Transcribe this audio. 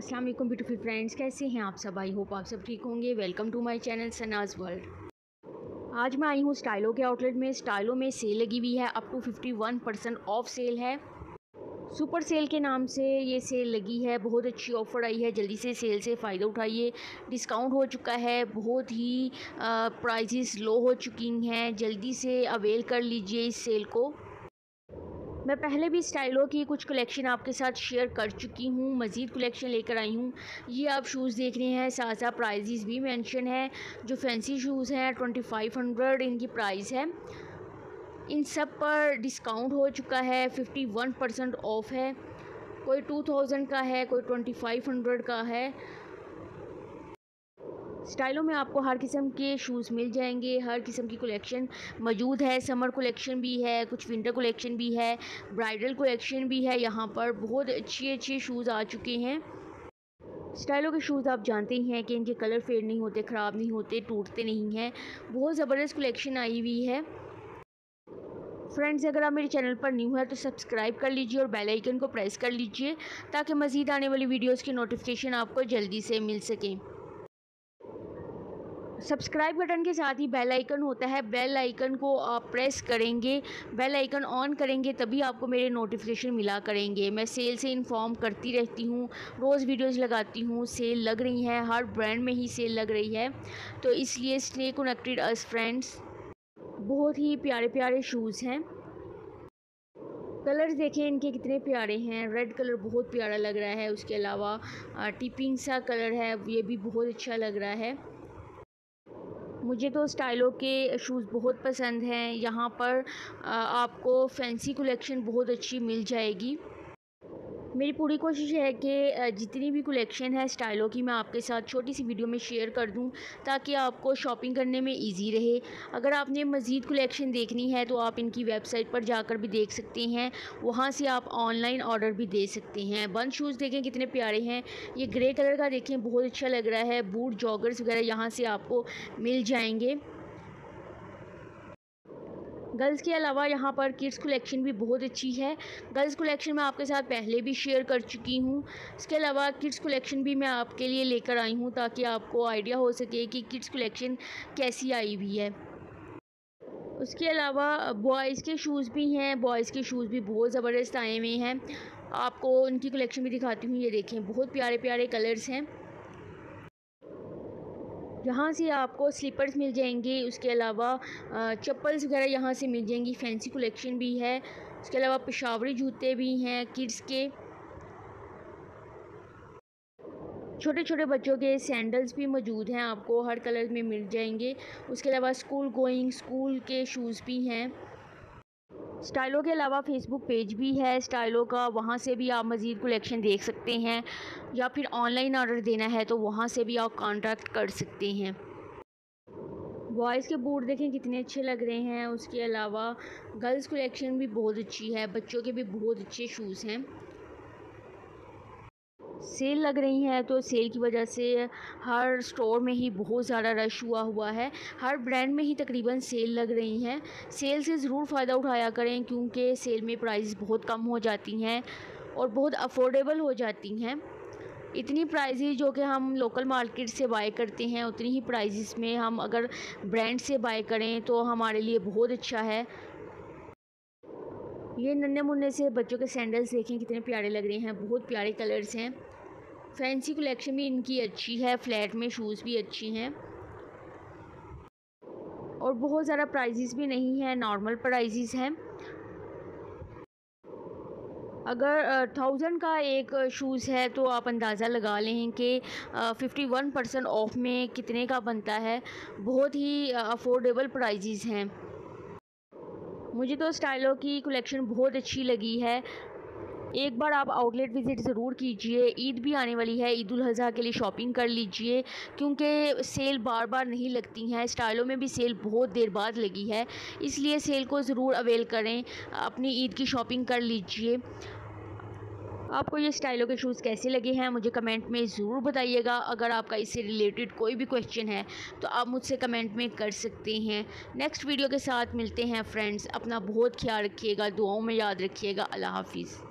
अस्सलाम वालेकुम beautiful friends, कैसे हैं आप सब। आई होप आप सब ठीक होंगे। Welcome to my channel Sana's world. आज मैं आई हूँ स्टाइलो के आउटलेट में। स्टाइलो में सेल लगी हुई है, अप टू 51% ऑफ सेल है। सुपर सेल के नाम से ये सेल लगी है। बहुत अच्छी ऑफ़र आई है, जल्दी से सेल से फ़ायदा उठाइए। डिस्काउंट हो चुका है, बहुत ही प्राइजेस लो हो चुकी हैं। जल्दी से अवेल कर लीजिए इस सेल को। मैं पहले भी स्टाइलो की कुछ कलेक्शन आपके साथ शेयर कर चुकी हूँ, मज़ीद कलेक्शन लेकर आई हूँ। ये आप शूज़ देख रहे हैं, साथ साथ प्राइजेस भी मेंशन है। जो फैंसी शूज़ हैं 2500 इनकी प्राइस है। इन सब पर डिस्काउंट हो चुका है, 51% ऑफ है। कोई 2000 का है, कोई 2500 का है। स्टाइलो में आपको हर किस्म के शूज़ मिल जाएंगे, हर किस्म की कलेक्शन मौजूद है। समर कलेक्शन भी है, कुछ विंटर कलेक्शन भी है, ब्राइडल कलेक्शन भी है। यहाँ पर बहुत अच्छे शूज़ आ चुके हैं। स्टाइलो के शूज़ आप जानते ही हैं कि इनके कलर फेड नहीं होते, ख़राब नहीं होते, टूटते नहीं हैं। बहुत ज़बरदस्त कलेक्शन आई हुई है। फ्रेंड्स, अगर आप मेरे चैनल पर न्यू है तो सब्सक्राइब कर लीजिए और बेल आइकन को प्रेस कर लीजिए ताकि मज़ीद आने वाली वीडियोज़ की नोटिफिकेशन आपको जल्दी से मिल सकें। सब्सक्राइब बटन के साथ ही बेल आइकन होता है, बेल आइकन को आप प्रेस करेंगे, बेल आइकन ऑन करेंगे तभी आपको मेरे नोटिफिकेशन मिला करेंगे। मैं सेल से इन्फॉर्म करती रहती हूँ, रोज़ वीडियोस लगाती हूँ। सेल लग रही है, हर ब्रांड में ही सेल लग रही है, तो इसलिए स्टे कनेक्टेड अस फ्रेंड्स। बहुत ही प्यारे प्यारे शूज़ हैं। कलर्स देखें इनके कितने प्यारे हैं। रेड कलर बहुत प्यारा लग रहा है, उसके अलावा टिपिंग सा कलर है, ये भी बहुत अच्छा लग रहा है। मुझे तो स्टाइलो के शूज़ बहुत पसंद हैं। यहाँ पर आपको फैंसी कलेक्शन बहुत अच्छी मिल जाएगी। मेरी पूरी कोशिश है कि जितनी भी कलेक्शन है स्टाइलो की मैं आपके साथ छोटी सी वीडियो में शेयर कर दूं ताकि आपको शॉपिंग करने में इजी रहे। अगर आपने मज़ीद कलेक्शन देखनी है तो आप इनकी वेबसाइट पर जाकर भी देख सकते हैं, वहां से आप ऑनलाइन ऑर्डर भी दे सकते हैं। बंद शूज़ देखें कितने प्यारे हैं। ये ग्रे कलर का देखें, बहुत अच्छा लग रहा है। बूट जॉगर्स वगैरह यहाँ से आपको मिल जाएंगे। गर्ल्स के अलावा यहाँ पर किड्स कलेक्शन भी बहुत अच्छी है। गर्ल्स कलेक्शन मैं आपके साथ पहले भी शेयर कर चुकी हूँ। इसके अलावा किड्स कलेक्शन भी मैं आपके लिए लेकर आई हूँ ताकि आपको आइडिया हो सके कि किड्स कलेक्शन कैसी आई हुई है। उसके अलावा बॉयज़ के शूज़ भी हैं। बॉयज़ के शूज़ भी बहुत ज़बरदस्त आए हुए हैं। आपको उनकी कलेक्शन भी दिखाती हूँ। ये देखें, बहुत प्यारे प्यारे कलर्स हैं। यहाँ से आपको स्लीपर्स मिल जाएंगे, उसके अलावा चप्पल्स वगैरह यहाँ से मिल जाएंगी। फैंसी कलेक्शन भी है। उसके अलावा पेशावरी जूते भी हैं किड्स के। छोटे छोटे बच्चों के सैंडल्स भी मौजूद हैं, आपको हर कलर में मिल जाएंगे। उसके अलावा स्कूल के शूज़ भी हैं। स्टाइलो के अलावा फेसबुक पेज भी है स्टाइलो का, वहाँ से भी आप मज़ीद कलेक्शन देख सकते हैं, या फिर ऑनलाइन ऑर्डर देना है तो वहाँ से भी आप कांटेक्ट कर सकते हैं। बॉयज़ के बूट देखें कितने अच्छे लग रहे हैं। उसके अलावा गर्ल्स कलेक्शन भी बहुत अच्छी है, बच्चों के भी बहुत अच्छे शूज़ हैं। सेल लग रही है तो सेल की वजह से हर स्टोर में ही बहुत ज़्यादा रश हुआ है। हर ब्रांड में ही तकरीबन सेल लग रही हैं। सेल से ज़रूर फ़ायदा उठाया करें क्योंकि सेल में प्राइस बहुत कम हो जाती हैं और बहुत अफोर्डेबल हो जाती हैं। इतनी प्राइजेज़ जो कि हम लोकल मार्केट से बाय करते हैं उतनी ही प्राइजेज़ में हम अगर ब्रांड से बाय करें तो हमारे लिए बहुत अच्छा है। ये नन्हे मुन्ने से बच्चों के सैंडल्स देखें कितने प्यारे लग रहे हैं, बहुत प्यारे कलर्स हैं। फैंसी कलेक्शन भी इनकी अच्छी है, फ्लैट में शूज़ भी अच्छी हैं और बहुत ज़्यादा प्राइजेज़ भी नहीं है, नॉर्मल प्राइजेज़ हैं। अगर 1000 का एक शूज़ है तो आप अंदाज़ा लगा लें कि 51% ऑफ में कितने का बनता है। बहुत ही अफोर्डेबल प्राइजेज़ हैं। मुझे तो स्टाइलो की कलेक्शन बहुत अच्छी लगी है। एक बार आप आउटलेट विज़िट ज़रूर कीजिए। ईद भी आने वाली है, ईद उल अज़हा के लिए शॉपिंग कर लीजिए क्योंकि सेल बार बार नहीं लगती हैं। स्टाइलो में भी सेल बहुत देर बाद लगी है, इसलिए सेल को ज़रूर अवेल करें, अपनी ईद की शॉपिंग कर लीजिए। आपको ये स्टाइलो के शूज़ कैसे लगे हैं मुझे कमेंट में ज़रूर बताइएगा। अगर आपका इससे रिलेटेड कोई भी क्वेश्चन है तो आप मुझसे कमेंट में कर सकते हैं। नेक्स्ट वीडियो के साथ मिलते हैं फ्रेंड्स। अपना बहुत ख्याल रखिएगा, दुआओं में याद रखिएगा। अल्लाह हाफिज़।